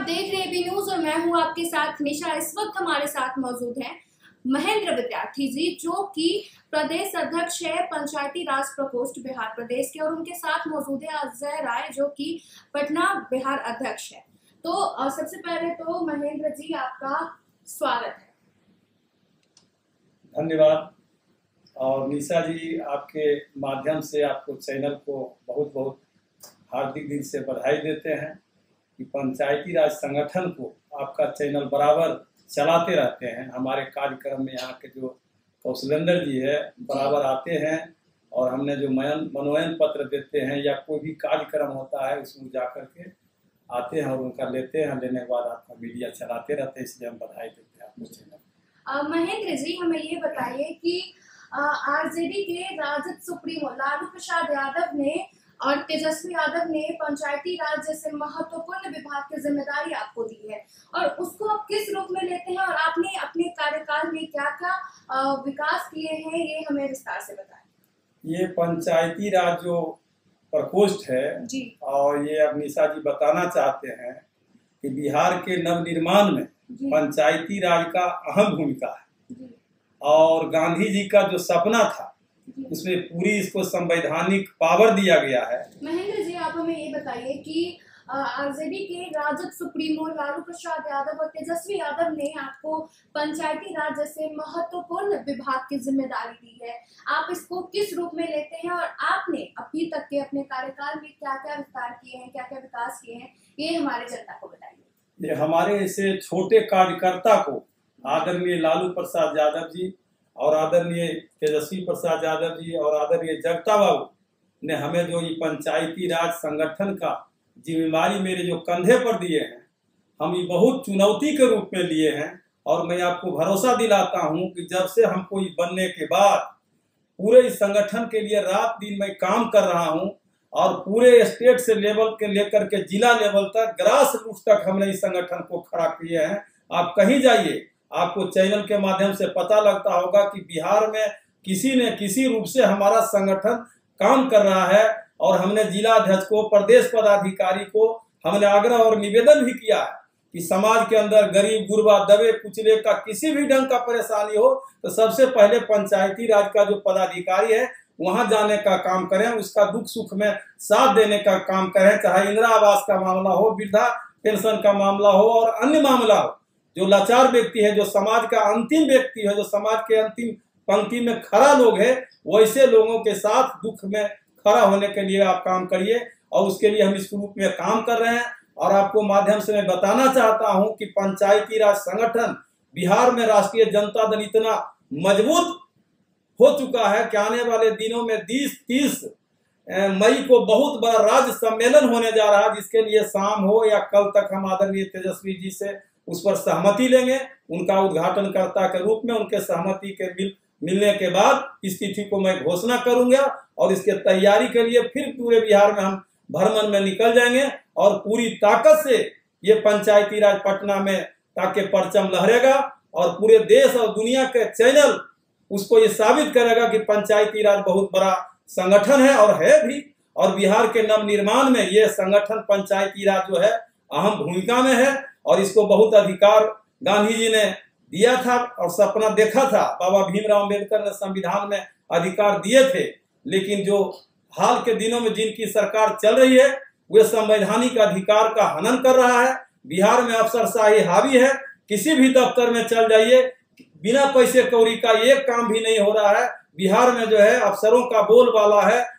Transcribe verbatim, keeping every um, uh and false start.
देख रहे हैं बी न्यूज और मैं हूं आपके साथ निशा। इस वक्त हमारे साथ मौजूद हैं महेंद्र विद्यार्थी जी, जो कि प्रदेश अध्यक्ष है पंचायती राज प्रकोष्ठ बिहार प्रदेश के, और उनके साथ मौजूद है अजय राय, जो कि पटना बिहार अध्यक्ष है। तो सबसे पहले तो महेंद्र जी, आपका स्वागत है। धन्यवाद। और निशा जी, आपके माध्यम से आपको चैनल को बहुत बहुत हार्दिक दिल से बधाई देते हैं कि पंचायती राज संगठन को आपका चैनल बराबर चलाते रहते हैं। हमारे कार्यक्रम में यहाँ के जो कौशलेंद्र जी है बराबर आते हैं, और हमने जो मनोनयन पत्र देते हैं या कोई भी कार्यक्रम होता है उसमें जा कर के आते हैं और उनका लेते हैं। लेने के बाद आपका मीडिया चलाते रहते हैं, इसलिए हम बधाई देते हैं आपको चैनल। महेंद्र जी, हमें ये बताइए कि आरजेडी के राजद सुप्रीमो लालू प्रसाद यादव ने और तेजस्वी यादव ने पंचायती राज जैसे महत्वपूर्ण विभाग की जिम्मेदारी आपको दी है, और उसको आप किस रूप में लेते हैं, और आपने अपने कार्यकाल में क्या क्या विकास किए हैं, ये हमें विस्तार से बताएं। ये पंचायती राज जो प्रकोष्ठ है जी, और ये अब निशा जी बताना चाहते हैं कि बिहार के नवनिर्माण में पंचायती राज का अहम भूमिका है, और गांधी जी का जो सपना था उसमें पूरी इसको संवैधानिक पावर दिया गया है। महेंद्र जी, आप हमें ये बताइए कि आरजेडी के राजद सुप्रीमो लालू प्रसाद यादव और तेजस्वी यादव ने आपको पंचायती राज जैसे महत्वपूर्ण विभाग की जिम्मेदारी दी है, आप इसको किस रूप में लेते हैं, और आपने अभी तक के अपने कार्यकाल में क्या क्या विस्तार किए हैं, क्या क्या विकास किए हैं, ये हमारे जनता को बताइए। ये हमारे ऐसे छोटे कार्यकर्ता को आदरणीय लालू प्रसाद यादव जी और आदरणीय तेजस्वी प्रसाद यादव जी और आदरणीय जगता बाबू ने हमें जो ये पंचायती राज संगठन का जिम्मेदारी मेरे जो कंधे पर दिए हैं, हम ये बहुत चुनौती के रूप में लिए हैं। और मैं आपको भरोसा दिलाता हूं कि जब से हमको ये बनने के बाद पूरे इस संगठन के लिए रात दिन मैं काम कर रहा हूं, और पूरे स्टेट से लेवल के लेकर के जिला लेवल तक, ग्रास रूट तक हमने इस संगठन को खड़ा किए हैं। आप कहीं जाइए, आपको चैनल के माध्यम से पता लगता होगा कि बिहार में किसी ने किसी रूप से हमारा संगठन काम कर रहा है, और हमने जिला अध्यक्ष को, प्रदेश पदाधिकारी को हमने आग्रह और निवेदन भी किया है कि समाज के अंदर गरीब गुरबा दबे कुचले का किसी भी ढंग का परेशानी हो तो सबसे पहले पंचायती राज का जो पदाधिकारी है वहां जाने का काम करें, उसका दुख सुख में साथ देने का काम करें। चाहे इंदिरा आवास का मामला हो, वृद्धा पेंशन का मामला हो, और अन्य मामला हो, जो लाचार व्यक्ति है, जो समाज का अंतिम व्यक्ति है, जो समाज के अंतिम पंक्ति में खड़ा लोग है, वैसे लोगों के साथ दुख में खड़ा होने के लिए आप काम करिए, और उसके लिए हम इस रूप में काम कर रहे हैं। और आपको माध्यम से मैं बताना चाहता हूं कि पंचायती राज संगठन बिहार में राष्ट्रीय जनता दल इतना मजबूत हो चुका है कि आने वाले दिनों में बीस तीस मई को बहुत बड़ा राज्य सम्मेलन होने जा रहा है, जिसके लिए शाम हो या कल तक हम आदरणीय तेजस्वी जी से उस पर सहमति लेंगे। उनका उद्घाटनकर्ता के रूप में उनके सहमति के मिल, मिलने के बाद इस तिथि को मैं घोषणा करूंगा, और इसके तैयारी के लिए फिर पूरे बिहार में हम भ्रमण में निकल जाएंगे, और पूरी ताकत से ये पंचायती राज पटना में ताकि परचम लहरेगा, और पूरे देश और दुनिया के चैनल उसको ये साबित करेगा कि पंचायती राज बहुत बड़ा संगठन है, और है भी। और बिहार के नवनिर्माण में ये संगठन पंचायती राज जो है अहम भूमिका में है, और इसको बहुत अधिकार गांधी जी ने दिया था और सपना देखा था। बाबा भीमराव अम्बेडकर ने संविधान में अधिकार दिए थे, लेकिन जो हाल के दिनों में जिनकी सरकार चल रही है वे संवैधानिक अधिकार का हनन कर रहा है। बिहार में अफसरशाही हावी है, किसी भी दफ्तर में चल जाइए, बिना पैसे कौड़ी का एक काम भी नहीं हो रहा है। बिहार में जो है अफसरों का बोलबाला है,